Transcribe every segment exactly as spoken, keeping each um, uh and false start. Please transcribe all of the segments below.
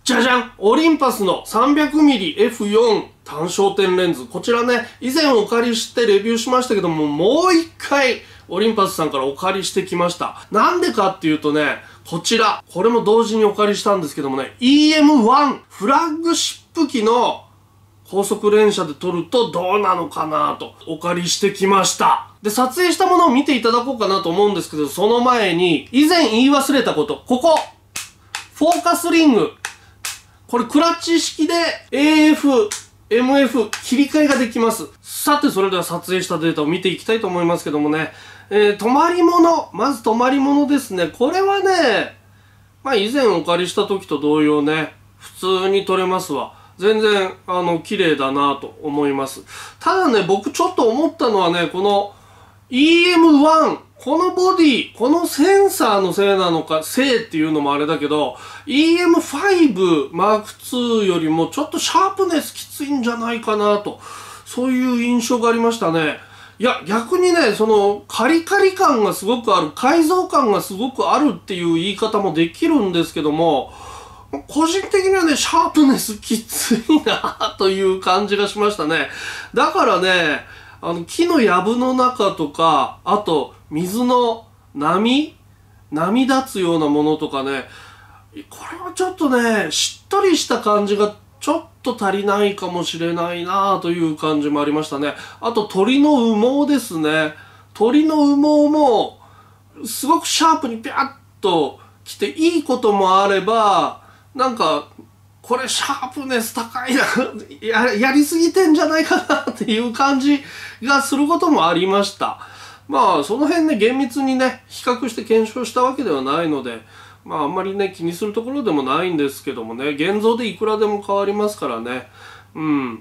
じゃじゃん、オリンパスの さんびゃくミリエフよん 単焦点レンズ。こちらね、以前お借りしてレビューしましたけども、もう一回オリンパスさんからお借りしてきました。なんでかっていうとね、こちら、これも同時にお借りしたんですけどもね、イーエムワン フラッグシップ機の高速連写で撮るとどうなのかなとお借りしてきました。で、撮影したものを見ていただこうかなと思うんですけど、その前に、以前言い忘れたこと、ここ、フォーカスリング。これクラッチ式で エーエフ、エムエフ 切り替えができます。さて、それでは撮影したデータを見ていきたいと思いますけどもね、えー、止まり物。まず止まり物ですね。これはね、まあ以前お借りした時と同様ね、普通に撮れますわ。全然、あの、綺麗だなと思います。ただね、僕ちょっと思ったのはね、この イーエムワン、このボディ、このセンサーのせいなのか、せいっていうのもあれだけど、イーエムファイブマークツー よりもちょっとシャープネスきついんじゃないかなと、そういう印象がありましたね。いや、逆にね、その、カリカリ感がすごくある、改造感がすごくあるっていう言い方もできるんですけども、個人的にはね、シャープネスきついなという感じがしましたね。だからね、あの、木の藪の中とか、あと、水の波波立つようなものとかね、これはちょっとね、しっとりした感じがちょっと足りないかもしれないなという感じもありましたね。あと、鳥の羽毛ですね。鳥の羽毛も、すごくシャープにピャッと来ていいこともあれば、なんか、これシャープネス高いなや、やりすぎてんじゃないかなっていう感じがすることもありました。まあ、その辺ね、厳密にね、比較して検証したわけではないので、まあ、あんまりね、気にするところでもないんですけどもね、現像でいくらでも変わりますからね。うん。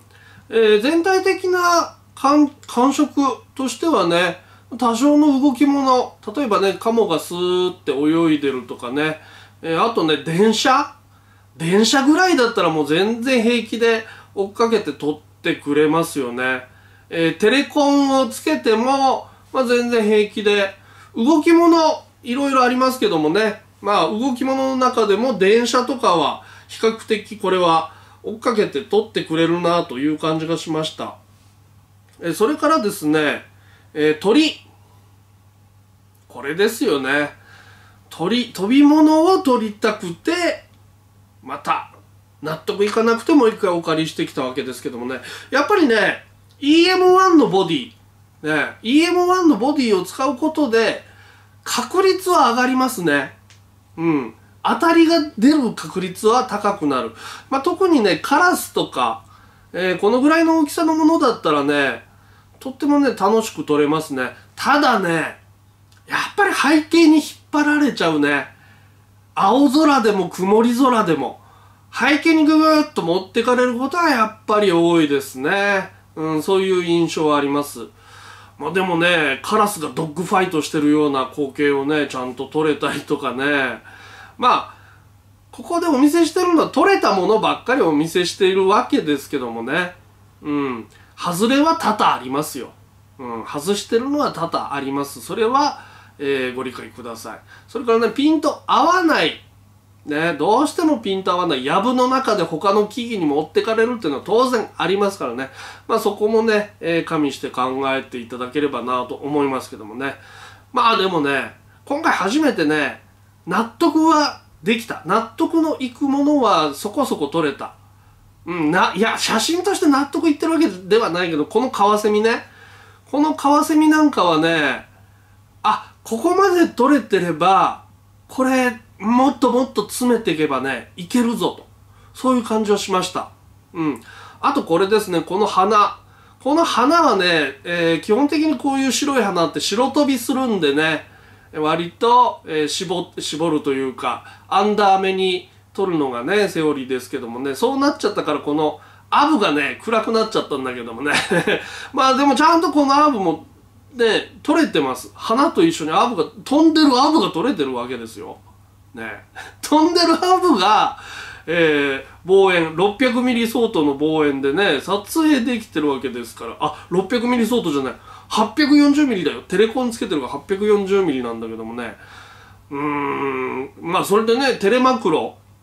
えー、全体的な感、感触としてはね、多少の動き物、例えばね、カモがスーって泳いでるとかね、えー、あとね、電車電車ぐらいだったらもう全然平気で追っかけて撮ってくれますよね。えー、テレコンをつけても、まあ、全然平気で、動き物いろいろありますけどもね、まあ動き物の中でも電車とかは比較的これは追っかけて撮ってくれるなという感じがしました。えー、それからですね、えー、鳥。これですよね。鳥、飛び物を撮りたくて、また、納得いかなくてもう一回お借りしてきたわけですけどもね。やっぱりね、イーエムワン のボディ、ね、イーエムワン のボディを使うことで、確率は上がりますね。うん。当たりが出る確率は高くなる。まあ、特にね、カラスとか、えー、このぐらいの大きさのものだったらね、とってもね、楽しく撮れますね。ただね、やっぱり背景に引っ張られちゃうね。青空でも曇り空でも背景にぐぐーっと持ってかれることはやっぱり多いですね。うん、そういう印象はあります。まあでもね、カラスがドッグファイトしてるような光景をね、ちゃんと撮れたりとかね。まあ、ここでお見せしてるのは撮れたものばっかりお見せしているわけですけどもね。うん。外れは多々ありますよ。うん。外してるのは多々あります。それは、えー、ご理解ください。それからね、ピント合わない。ね、どうしてもピント合わない。藪の中で他の木々に持ってかれるっていうのは当然ありますからね。まあそこもね、えー、加味して考えていただければなと思いますけどもね。まあでもね、今回初めてね、納得はできた。納得のいくものはそこそこ撮れた。うん、な、いや、写真として納得いってるわけではないけど、このカワセミね。このカワセミなんかはね、あ、ここまで取れてれば、これ、もっともっと詰めていけばね、いけるぞと。そういう感じをしました。うん。あとこれですね、この花。この花はね、えー、基本的にこういう白い花って白飛びするんでね、割と、えー、絞、絞るというか、アンダー目に取るのがね、セオリーですけどもね、そうなっちゃったからこのアブがね、暗くなっちゃったんだけどもね。まあでもちゃんとこのアブも、で、取れてます。花と一緒にアブが、飛んでるアブが取れてるわけですよ。ね。飛んでるアブが、えー、望遠、ろっぴゃくミリ相当の望遠でね、撮影できてるわけですから。あ、ろっぴゃくミリ相当じゃない。はっぴゃくよんじゅうミリだよ。テレコンつけてるからはっぴゃくよんじゅうミリなんだけどもね。うーん、まあそれでね、テレマクロ。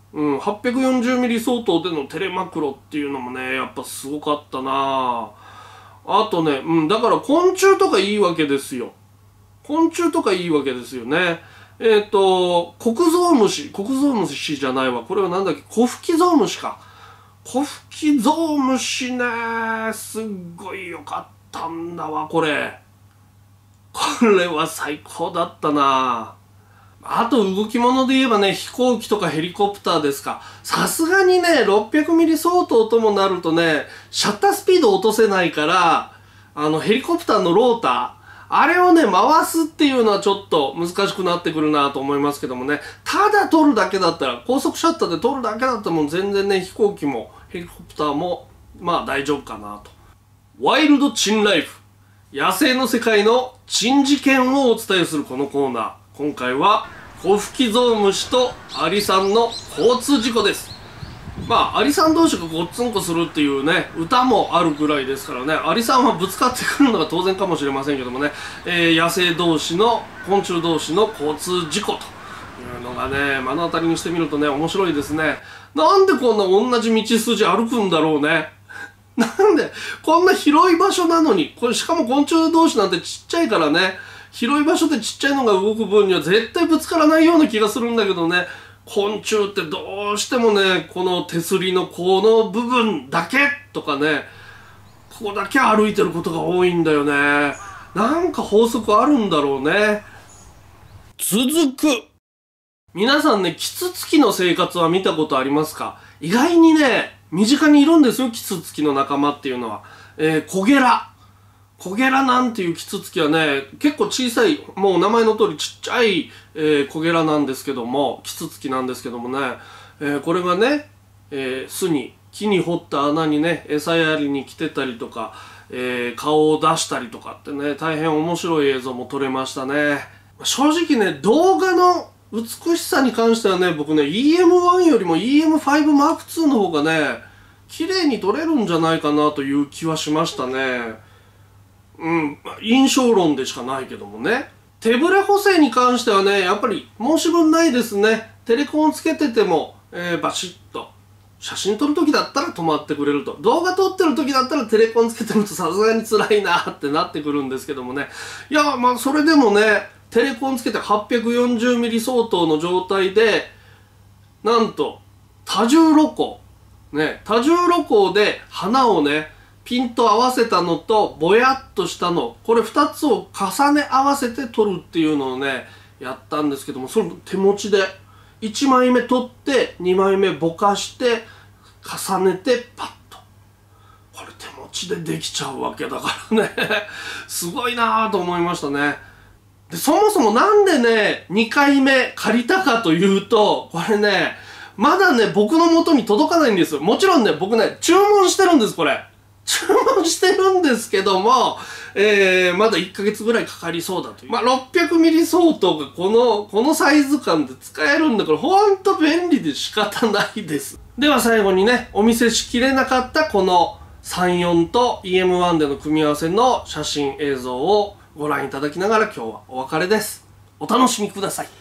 うん、はっぴゃくよんじゅうミリ 相当でのテレマクロっていうのもね、やっぱすごかったなあとね、うん、だから昆虫とかいいわけですよ。昆虫とかいいわけですよね。えっと、コクゾウムシ、コクゾウムシじゃないわ。これはなんだっけ、コフキゾウムシか。コフキゾウムシね、すっごい良かったんだわ、これ。これは最高だったなあと動き物で言えばね、飛行機とかヘリコプターですか。さすがにね、ろっぴゃくミリ 相当ともなるとね、シャッタースピード落とせないから、あの、ヘリコプターのローター、あれをね、回すっていうのはちょっと難しくなってくるなと思いますけどもね、ただ撮るだけだったら、高速シャッターで撮るだけだったらもう全然ね、飛行機もヘリコプターも、まあ大丈夫かなと。ワイルドチンライフ。野生の世界の珍事件をお伝えするこのコーナー。今回はコフキゾウムシとアリさんの交通事故です。まあアリさん同士がごっつんこするっていうね歌もあるぐらいですからね、アリさんはぶつかってくるのが当然かもしれませんけどもね、えー、野生同士の昆虫同士の交通事故というのがね目の当たりにしてみるとね面白いですね。なんでこんな同じ道筋歩くんだろうね。なんでこんな広い場所なのに、これしかも昆虫同士なんてちっちゃいからね、広い場所でちっちゃいのが動く分には絶対ぶつからないような気がするんだけどね、昆虫ってどうしてもねこの手すりのこの部分だけとかね、ここだけ歩いてることが多いんだよね。なんか法則あるんだろうね。続く。皆さんね、キツツキの生活は見たことありますか？意外にね身近にいるんですよ、キツツキの仲間っていうのは。えー、コゲラ。コゲラなんていうキツツキはね、結構小さい、もう名前の通りちっちゃい、えー、コゲラなんですけども、キツツキなんですけどもね、えー、これがね、えー、巣に、木に掘った穴にね、餌やりに来てたりとか、えー、顔を出したりとかってね、大変面白い映像も撮れましたね。正直ね、動画の美しさに関してはね、僕ね、イーエムワン よりも イーエムファイブマークツー の方がね、綺麗に撮れるんじゃないかなという気はしましたね。うん、印象論でしかないけどもね。手ブレ補正に関してはね、やっぱり申し分ないですね。テレコンつけてても、えー、バシッと。写真撮るときだったら止まってくれると。動画撮ってるときだったらテレコンつけてるとさすがに辛いなってなってくるんですけどもね。いや、まあそれでもね、テレコンつけて はっぴゃくよんじゅうミリ 相当の状態で、なんと、多重露光。ね、多重露光で花をね、ピンと合わせたのとぼやっとしたの、これふたつを重ね合わせて撮るっていうのをねやったんですけども、それ手持ちでいちまいめ撮ってにまいめぼかして重ねてパッと、これ手持ちでできちゃうわけだからねすごいなぁと思いましたね。でそもそもなんでねにかいめ借りたかというと、これねまだね僕の元に届かないんですよ。もちろんね僕ね注文してるんです。これ注文してるんですけども、えー、まだいっかげつぐらいかかりそうだという。まあ、ろっぴゃくミリ 相当がこの、このサイズ感で使えるんだから、ほんと便利で仕方ないです。では最後にね、お見せしきれなかったこのさんじゅうよんと イーエムワン での組み合わせの写真映像をご覧いただきながら今日はお別れです。お楽しみください。